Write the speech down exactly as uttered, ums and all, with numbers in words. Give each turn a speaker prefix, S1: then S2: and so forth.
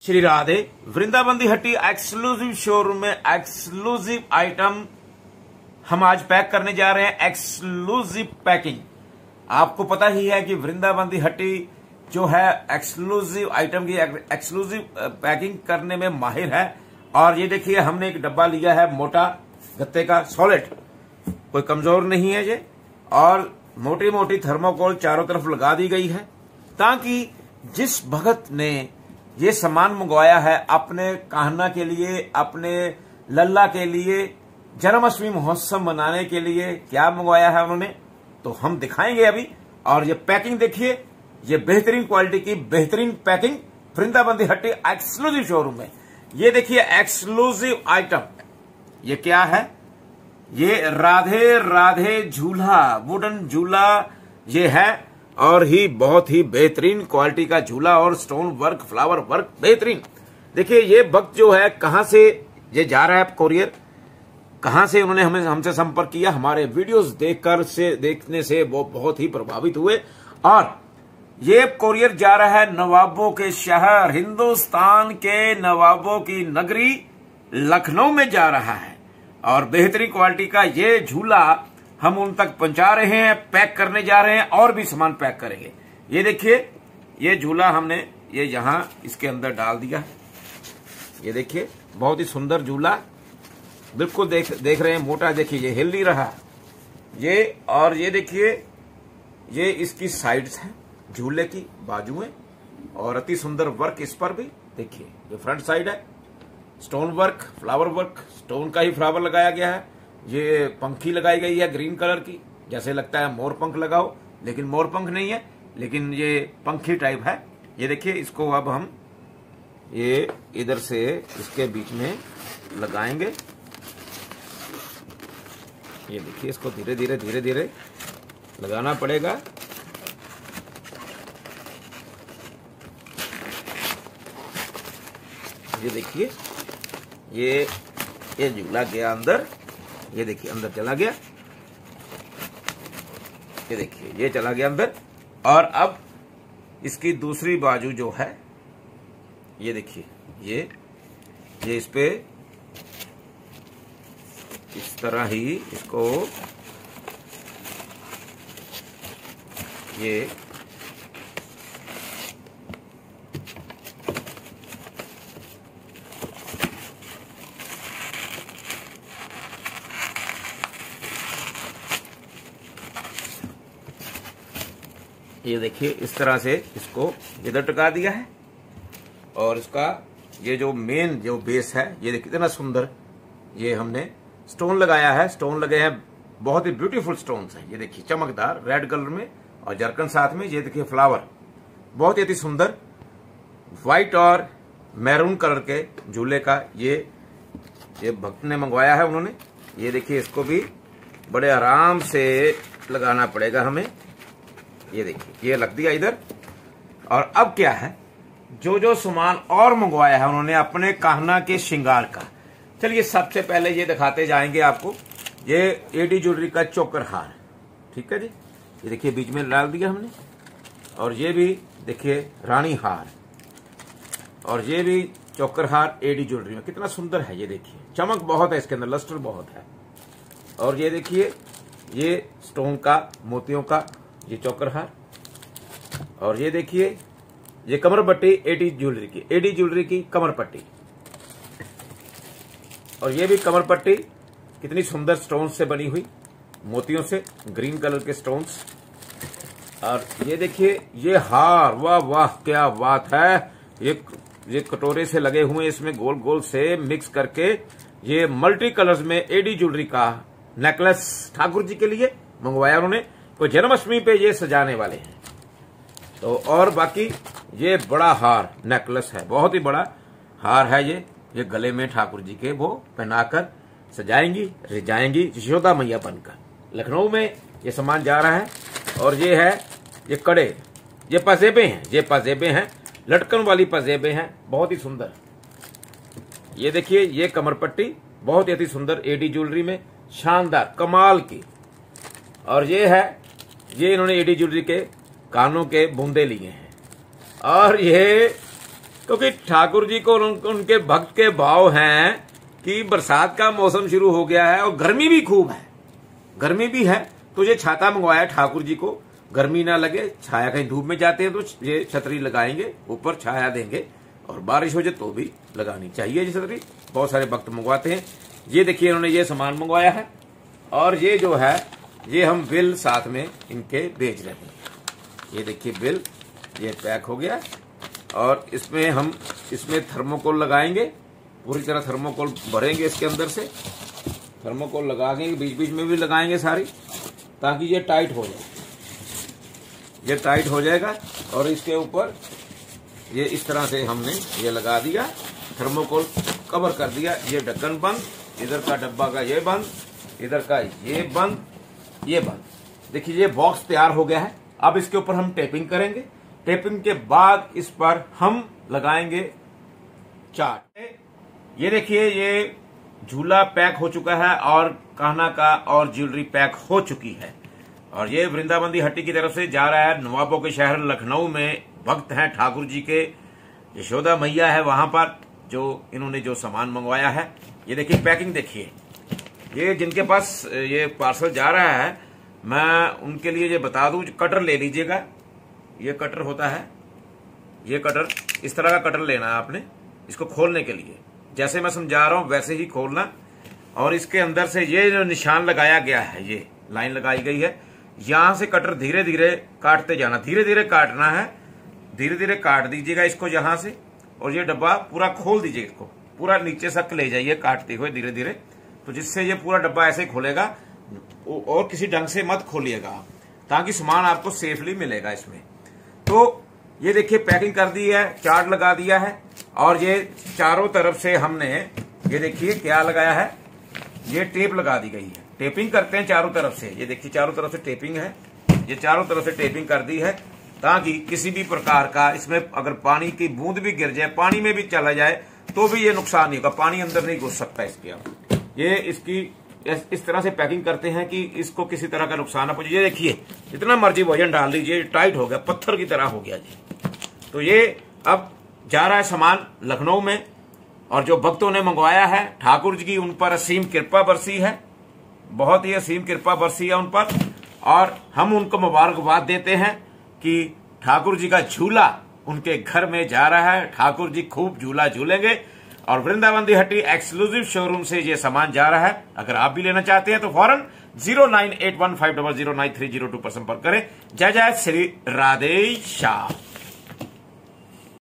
S1: Shri Radhe. Vrindavan Di Hatti exclusive showroom में exclusive item हम आज पैक करने जा रहे हैं। Exclusive packing. आपको पता ही है कि वृंदावन दी हट्टी जो है एक्सक्लूसिव आइटम की एक्सक्लूसिव पैकिंग करने में माहिर है। और ये देखिए हमने एक डब्बा लिया है मोटा गत्ते का, सॉलिड, कोई कमजोर नहीं है ये। और मोटी मोटी थर्मोकोल चारों तरफ लगा दी गई है ताकि जिस भगत ने ये सामान मंगवाया है अपने कान्हा के लिए, अपने लल्ला के लिए, जन्माष्टमी महोत्सव मनाने के लिए क्या मंगवाया है उन्होंने, तो हम दिखाएंगे अभी। और ये पैकिंग देखिए, ये बेहतरीन क्वालिटी की बेहतरीन packing Vrindavan Di Hatti exclusive showroom में। ये देखिए एक्सक्लूसिव आइटम, ये क्या है? ये राधे राधे झूला, वुडन झूला ये है। और ही बहुत ही बेहतरीन क्वालिटी का झूला और स्टोन वर्क, फ्लावर वर्क बेहतरीन। देखिए ये वक्त जो है कहां से ये जा रहा है कोरियर, कहां से उन्होंने हमें हमसे संपर्क किया, हमारे वीडियोस देखकर से देखने से वो बहुत ही प्रभावित हुए। और ये कोरियर जा रहा है नवाबों के शहर, हिंदुस्तान के नवाबों की नगरी लखनऊ में जा रहा है। और बेहतरीन क्वालिटी का ये झूला हम उन तक पहुंचा रहे हैं, पैक करने जा रहे हैं और भी सामान पैक करेंगे। ये देखिए ये झूला हमने ये यहां इसके अंदर डाल दिया है। ये देखिए बहुत ही सुंदर झूला, बिल्कुल देख देख रहे हैं, मोटा। देखिए ये हिल नहीं रहा ये। और ये देखिए ये इसकी साइड्स हैं झूले की, बाजुएं, और अति सुंदर वर्क इस पर भी। देखिए ये फ्रंट साइड है, stone work, flower work, stone का ही फ्लावर लगाया गया है। ये पंखी लगाई गई है ग्रीन कलर की, जैसे लगता है मोर पंख लगाओ, लेकिन मोर पंख नहीं है, लेकिन ये पंखी टाइप है। ये देखिए इसको अब हम ये इधर से इसके बीच में लगाएंगे। ये देखिए इसको धीरे धीरे धीरे धीरे लगाना पड़ेगा। ये देखिए ये ये झूला गया अंदर, ये देखिए अंदर चला गया, ये देखिए ये चला गया अंदर। और अब इसकी दूसरी बाजू जो है ये देखिए ये ये इस पे इस तरह ही इसको ये ये देखिए इस तरह से इसको इधर टका दिया है। और इसका ये जो मेन जो बेस है ये देखिए कितना सुंदर ये हमने स्टोन लगाया है। स्टोन लगे हैं, बहुत ही ब्यूटीफुल स्टोन्स हैं। ये देखिए चमकदार रेड कलर में और जरकन साथ में। ये देखिए फ्लावर बहुत ही अति सुंदर व्हाइट और मैरून कलर के झूले का ये ये भक्त ने मंगवाया है उन्होंने। ये देखिए इसको भी बड़े आराम से लगाना पड़ेगा हमें। ये देखिए ये लग दिया इधर। और अब क्या है, जो जो सामान और मंगवाया है उन्होंने अपने कान्हा के श्रृंगार का, चलिए सबसे पहले ये दिखाते जाएंगे आपको। ये एडी ज्वेलरी का चोकर हार, ठीक है जी, ये देखिए बीच में डाल दिया हमने। और ये भी देखिए रानी हार, और ये भी चोकर हार एडी ज्वेलरी में, कितना सुंदर है। ये देखिए चमक बहुत है इसके अंदर, लस्टर बहुत है। और ये देखिए ये स्टोन का, मोतियों का ये चोकर हार। और ये देखिए ये कमर पट्टी एडी ज्वेलरी की, एडी ज्वेलरी की कमर पट्टी। और ये भी कमर पट्टी कितनी सुंदर स्टोन्स से बनी हुई, मोतियों से, ग्रीन कलर के स्टोन्स। और ये देखिए ये हार, वाह वाह क्या बात है। ये ये कटोरे से लगे हुए, इसमें गोल गोल से मिक्स करके ये मल्टी कलर्स में एडी ज्वेलरी का नेकलेस ठाकुर जी के लिए मंगवाया उन्होंने। कोई जन्माष्टमी पे ये सजाने वाले हैं। तो और बाकी ये बड़ा हार नेकलेस है, बहुत ही बड़ा हार है ये ये गले में ठाकुर जी के वो पहनाकर सजाएंगी, रिजाएंगी यशोदा मैया बनकर। लखनऊ में ये सामान जा रहा है। और ये है ये कड़े, ये पजेबे हैं, ये पजेबे हैं, लटकन वाली पजेबे हैं, बहुत ही सुंदर। ये देखिए ये कमर पट्टी बहुत ही अति सुंदर एडी ज्वेलरी में, शानदार कमाल की। और ये है ये इन्होंने एडी ज्वेलरी के कानों के बूंदे लिए हैं। और ये क्योंकि ठाकुर जी को उन, उनके भक्त के भाव हैं कि बरसात का मौसम शुरू हो गया है और गर्मी भी खूब है, गर्मी भी है। तो ये छाता मंगवाया ठाकुर जी को, गर्मी ना लगे, छाया, कहीं धूप में जाते हैं तो ये छतरी लगाएंगे, ऊपर छाया देंगे, और बारिश हो जाए तो भी लगानी चाहिए ये छतरी। बहुत सारे भक्त मंगवाते हैं। ये देखिए इन्होंने ये सामान मंगवाया है, और ये जो है ये हम बिल साथ में इनके बेच रहे हैं। ये देखिए बिल, ये पैक हो गया, और इसमें हम इसमें थर्मोकोल लगाएंगे, पूरी तरह थर्मोकोल भरेंगे इसके अंदर से, थर्मोकोल लगा के बीच बीच में भी लगाएंगे सारी, ताकि ये टाइट हो जाए, ये टाइट हो जाएगा। और इसके ऊपर ये इस तरह से हमने ये लगा दिया, थर्मोकोल कवर कर दिया। ये ढक्कन बंद, इधर का डब्बा का ये बंद, इधर का ये बंद, ये बंद। देखिए ये बॉक्स तैयार हो गया है। अब इसके ऊपर हम टेपिंग करेंगे। टेपिंग के बाद इस पर हम लगाएंगे चार्ट। ये देखिए ये झूला पैक हो चुका है, और कान्हा का और ज्वेलरी पैक हो चुकी है, और ये वृंदावन दी हट्टी की तरफ से जा रहा है नवाबों के शहर लखनऊ में। भक्त हैं ठाकुर जी के, यशोदा मैया है वहां पर, जो इन्होंने जो सामान मंगवाया है। ये देखिए पैकिंग देखिए। ये जिनके पास ये पार्सल जा रहा है, मैं उनके लिए ये बता दूं, कटर ले लीजिएगा। ये कटर होता है, ये कटर, इस तरह का कटर लेना है आपने इसको खोलने के लिए। जैसे मैं समझा रहा हूं वैसे ही खोलना, और इसके अंदर से ये जो निशान लगाया गया है, ये लाइन लगाई गई है, यहां से कटर धीरे धीरे काटते जाना, धीरे धीरे काटना है, धीरे धीरे काट दीजिएगा इसको यहां से, और ये डब्बा पूरा खोल दीजिए, इसको पूरा नीचे तक ले जाइए काटते हुए धीरे धीरे, तो जिससे ये पूरा डब्बा ऐसे खुलेगा, और किसी ढंग से मत खोलिएगा आप, ताकि सामान आपको सेफली मिलेगा इसमें। तो ये देखिए पैकिंग कर दी है, चार्ट लगा दिया है, और ये चारों तरफ से हमने ये देखिए क्या लगाया है, ये टेप लगा दी गई है। टेपिंग करते हैं चारों तरफ से, ये देखिए चारों तरफ से टेपिंग है, ये चारों तरफ से टेपिंग कर दी है, ताकि किसी भी प्रकार का इसमें अगर पानी की बूंद भी गिर जाए, पानी में भी चला जाए, तो भी ये नुकसान नहीं होगा, पानी अंदर नहीं घुस सकता इसके। अब ये इसकी इस तरह से पैकिंग करते हैं कि इसको किसी तरह का नुकसान ना पहुंचे। ये देखिए जितना मर्जी वजन डाल लीजिए, टाइट हो गया, पत्थर की तरह हो गया जी। तो ये अब जा रहा है सामान लखनऊ में, और जो भक्तों ने मंगवाया है ठाकुर जी की उन पर असीम कृपा बरसी है, बहुत ही असीम कृपा बरसी है उन पर, और हम उनको मुबारकबाद देते हैं कि ठाकुर जी का झूला उनके घर में जा रहा है। ठाकुर जी खूब झूला झूलेंगे, और वृंदावन दी हट्टी एक्सक्लूसिव शोरूम से ये सामान जा रहा है। अगर आप भी लेना चाहते हैं तो फौरन zero nine eight one five double zero nine three zero two पर संपर्क करें। जय जय श्री राधे श्याम।